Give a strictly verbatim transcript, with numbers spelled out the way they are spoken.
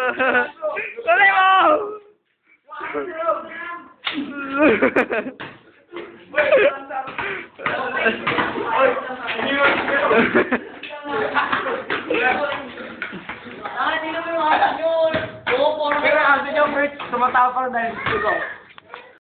Dali mo! Ah, hindi kami makakasyon. Oo, puro. Pero kasi yung first, tumatapang dahil ito.